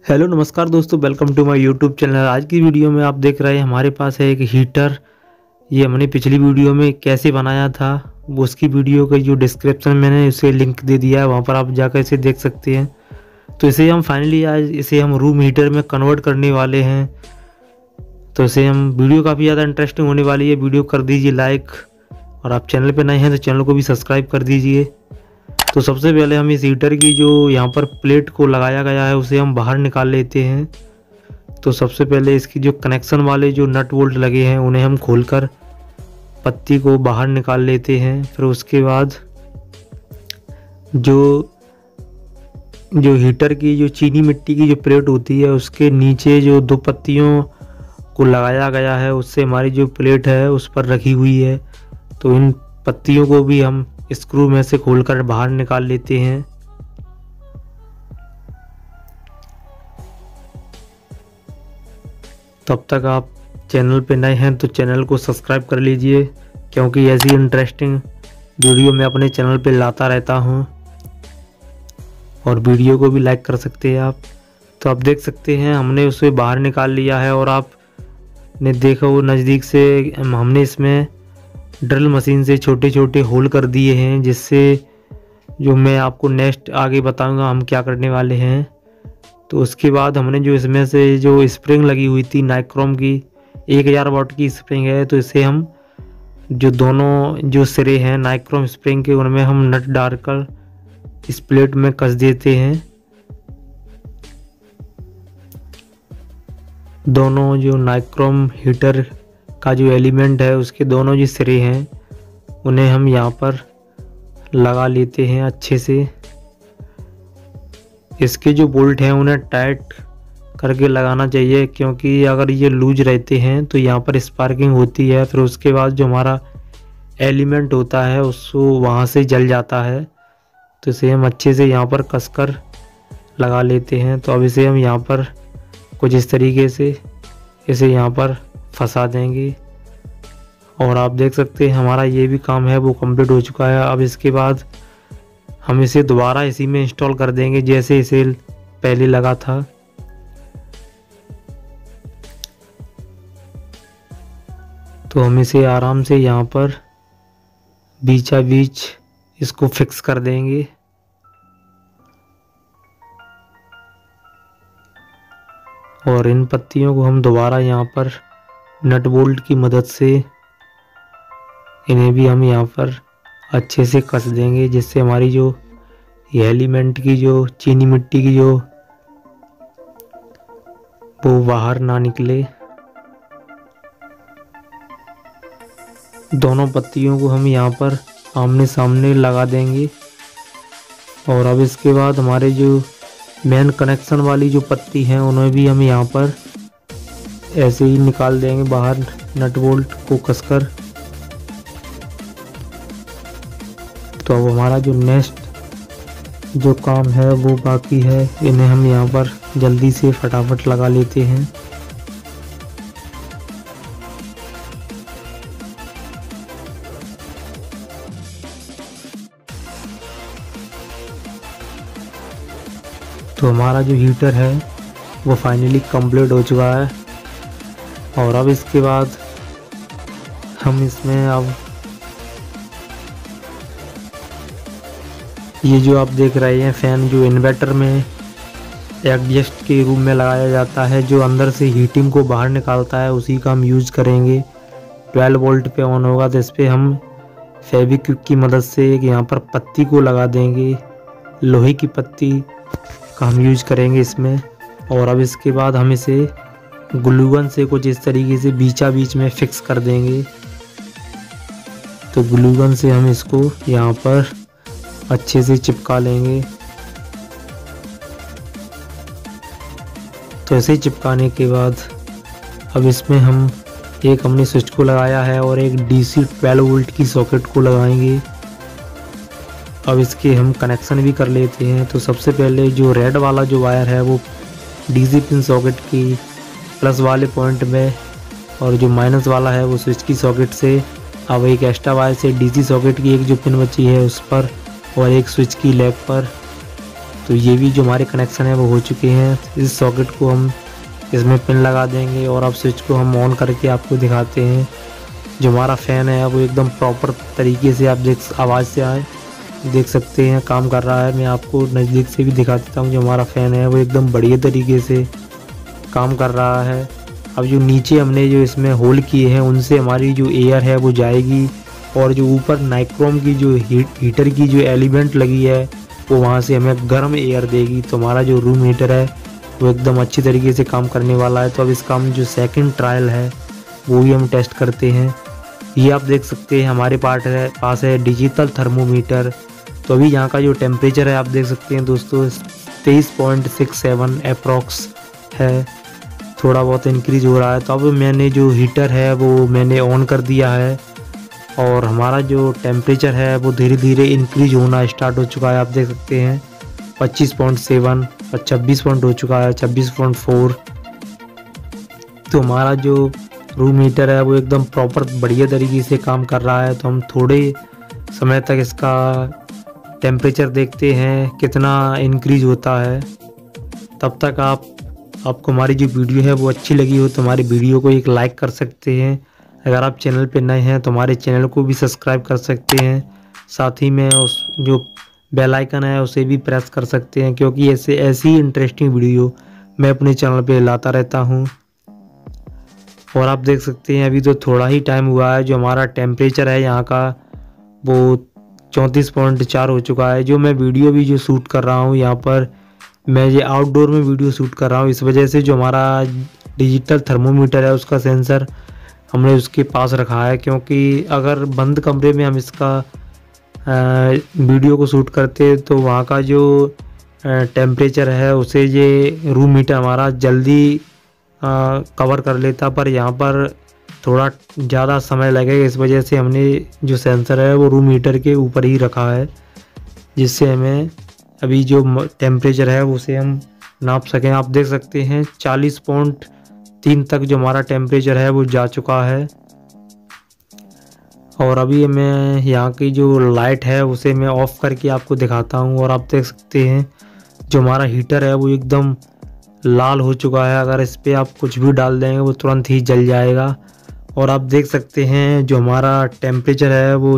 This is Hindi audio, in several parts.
हेलो नमस्कार दोस्तों, welcome to my YouTube channel. आज की वीडियो में आप देख रहे हैं हमारे पास है एक हीटर। ये हमने पिछली वीडियो में कैसे बनाया था वो उसकी वीडियो का जो डिस्क्रिप्शन में मैंने उसे लिंक दे दिया है, वहाँ पर आप जाकर इसे देख सकते हैं। तो इसे हम फाइनली आज इसे हम रूम हीटर में कन्वर्ट करने वाले हैं। तो इसे हम वीडियो काफ़ी ज़्यादा इंटरेस्टिंग होने वाली है। वीडियो कर दीजिए लाइक, और आप चैनल पर नए हैं तो चैनल को भी सब्सक्राइब कर दीजिए। तो सबसे पहले हम इस हीटर की जो यहाँ पर प्लेट को लगाया गया है उसे हम बाहर निकाल लेते हैं। तो सबसे पहले इसकी जो कनेक्शन वाले जो नट बोल्ट लगे हैं उन्हें हम खोलकर पत्ती को बाहर निकाल लेते हैं। फिर उसके बाद जो हीटर की जो चीनी मिट्टी की जो प्लेट होती है उसके नीचे जो दो पत्तियों को लगाया गया है उससे हमारी जो प्लेट है उस पर रखी हुई है। तो इन पत्तियों को भी हम स्क्रू में से खोलकर बाहर निकाल लेते हैं। तब तक आप चैनल पे नए हैं तो चैनल को सब्सक्राइब कर लीजिए, क्योंकि ऐसी इंटरेस्टिंग वीडियो मैं अपने चैनल पे लाता रहता हूं। और वीडियो को भी लाइक कर सकते हैं आप। तो आप देख सकते हैं हमने उसे बाहर निकाल लिया है, और आपने देखा वो नज़दीक से हमने इसमें ड्रिल मशीन से छोटे छोटे होल कर दिए हैं, जिससे जो मैं आपको नेक्स्ट आगे बताऊंगा हम क्या करने वाले हैं। तो उसके बाद हमने जो इसमें से जो स्प्रिंग लगी हुई थी नाइक्रोम की 1000 वाट की स्प्रिंग है, तो इसे हम जो दोनों जो सिरे हैं नाइक्रोम स्प्रिंग के उनमें हम नट डालकर इस प्लेट में कस देते हैं। दोनों जो नाइक्रोम हीटर का जो एलिमेंट है उसके दोनों जो सिरे हैं उन्हें हम यहाँ पर लगा लेते हैं अच्छे से। इसके जो बोल्ट हैं उन्हें टाइट करके लगाना चाहिए, क्योंकि अगर ये लूज रहते हैं तो यहाँ पर स्पार्किंग होती है। फिर उसके बाद जो हमारा एलिमेंट होता है उसको वहाँ से जल जाता है। तो इसे हम अच्छे से यहाँ पर कसकर लगा लेते हैं। तो अब इसे हम यहाँ पर कुछ इस तरीके से इसे यहाँ पर फंसा देंगे। और आप देख सकते हैं हमारा ये भी काम है वो कंप्लीट हो चुका है। अब इसके बाद हम इसे दोबारा इसी में इंस्टॉल कर देंगे जैसे इसे पहले लगा था। तो हम इसे आराम से यहाँ पर बीचा बीच इसको फिक्स कर देंगे। और इन पत्तियों को हम दोबारा यहाँ पर नट बोल्ट की मदद से इन्हें भी हम यहाँ पर अच्छे से कस देंगे, जिससे हमारी जो ये एलिमेंट की जो चीनी मिट्टी की जो वो बाहर ना निकले। दोनों पत्तियों को हम यहाँ पर आमने सामने लगा देंगे। और अब इसके बाद हमारे जो मेन कनेक्शन वाली जो पत्ती हैं उन्हें भी हम यहाँ पर ऐसे ही निकाल देंगे बाहर नट बोल्ट को कसकर। तो अब हमारा जो नेक्स्ट जो काम है वो बाकी है, इन्हें हम यहाँ पर जल्दी से फटाफट लगा लेते हैं। तो हमारा जो हीटर है वो फाइनली कंप्लीट हो चुका है। और अब इसके बाद हम इसमें अब ये जो आप देख रहे हैं फैन जो इन्वर्टर में एडजस्ट के रूम में लगाया जाता है, जो अंदर से हीटिंग को बाहर निकालता है, उसी का हम यूज़ करेंगे। 12 वोल्ट पे ऑन होगा। तो इस पर हम फेविक्विक की मदद से एक यहाँ पर पत्ती को लगा देंगे। लोहे की पत्ती का हम यूज़ करेंगे इसमें। और अब इसके बाद हम इसे ग्लू गन से कुछ इस तरीके से बीचा बीच में फिक्स कर देंगे। तो ग्लू गन से हम इसको यहाँ पर अच्छे से चिपका लेंगे। तो ऐसे चिपकाने के बाद अब इसमें हम हमने स्विच को लगाया है और एक DC 12 वोल्ट की सॉकेट को लगाएंगे। अब इसके हम कनेक्शन भी कर लेते हैं। तो सबसे पहले जो रेड वाला जो वायर है वो DC पिन सॉकेट की प्लस वाले पॉइंट में, और जो माइनस वाला है वो स्विच की सॉकेट से। अब एक एक्स्ट्रा वायर से DC सॉकेट की एक जो पिन बची है उस पर, और एक स्विच की लैग पर तो ये भी जो हमारे कनेक्शन है वो हो चुके हैं। इस सॉकेट को हम इसमें पिन लगा देंगे और अब स्विच को हम ऑन करके आपको दिखाते हैं। जो हमारा फ़ैन है वो एकदम प्रॉपर तरीके से आप आवाज़ से देख सकते हैं काम कर रहा है। मैं आपको नज़दीक से भी दिखा देता हूँ। जो हमारा फ़ैन है वो एकदम बढ़िया तरीके से काम कर रहा है। अब जो नीचे हमने जो इसमें होल किए हैं उनसे हमारी जो एयर है वो जाएगी और जो ऊपर नाइक्रोम की जो हीटर की जो एलिमेंट लगी है वो वहाँ से हमें गर्म एयर देगी। तो हमारा जो रूम हीटर है वो एकदम अच्छी तरीके से काम करने वाला है। तो अब इसका हम जो सेकंड ट्रायल है वो भी हम टेस्ट करते हैं। ये आप देख सकते हैं हमारे पास है डिजिटल थर्मोमीटर। तो अभी यहाँ का जो टेम्परेचर है आप देख सकते हैं दोस्तों 23.67 अप्रॉक्स है, थोड़ा बहुत इंक्रीज हो रहा है। तो अब मैंने जो हीटर है वो मैंने ऑन कर दिया है और हमारा जो टेम्परेचर है वो धीरे धीरे इंक्रीज होना स्टार्ट हो चुका है। आप देख सकते हैं 25.7 और 26 पॉइंट हो चुका है, 26.4। तो हमारा जो रूम हीटर है वो एकदम प्रॉपर बढ़िया तरीके से काम कर रहा है। तो हम थोड़े समय तक इसका टेम्परेचर देखते हैं कितना इंक्रीज होता है। तब तक आपको हमारी जो वीडियो है वो अच्छी लगी हो तो हमारी वीडियो को एक लाइक कर सकते हैं। अगर आप चैनल पे नए हैं तो हमारे चैनल को भी सब्सक्राइब कर सकते हैं। साथ ही में उस जो बेल आइकन है उसे भी प्रेस कर सकते हैं, क्योंकि ऐसी इंटरेस्टिंग वीडियो मैं अपने चैनल पे लाता रहता हूँ। और आप देख सकते हैं अभी तो थोड़ा ही टाइम हुआ है, जो हमारा टेम्परेचर है यहाँ का वो 34.4 हो चुका है। जो मैं वीडियो भी जो शूट कर रहा हूँ यहाँ पर मैं ये आउटडोर में वीडियो शूट कर रहा हूँ, इस वजह से जो हमारा डिजिटल थर्मोमीटर है उसका सेंसर हमने उसके पास रखा है। क्योंकि अगर बंद कमरे में हम इसका वीडियो को शूट करते तो वहाँ का जो टेम्परेचर है उसे ये रूम हीटर हमारा जल्दी कवर कर लेता, पर यहाँ पर थोड़ा ज़्यादा समय लगेगा। इस वजह से हमने जो सेंसर है वो रूम हीटर के ऊपर ही रखा है, जिससे हमें अभी जो टेम्परेचर है उसे हम नाप सकें। आप देख सकते हैं 40.3 तक जो हमारा टेम्परेचर है वो जा चुका है। और अभी मैं यहाँ की जो लाइट है उसे मैं ऑफ़ करके आपको दिखाता हूँ। और आप देख सकते हैं जो हमारा हीटर है वो एकदम लाल हो चुका है। अगर इस पर आप कुछ भी डाल देंगे वो तुरंत ही जल जाएगा। और आप देख सकते हैं जो हमारा टेम्परेचर है वो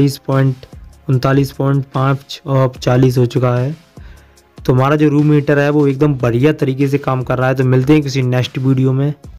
39.5 और 40 हो चुका है। तो हमारा जो रूम हीटर है वो एकदम बढ़िया तरीके से काम कर रहा है। तो मिलते हैं किसी नेक्स्ट वीडियो में।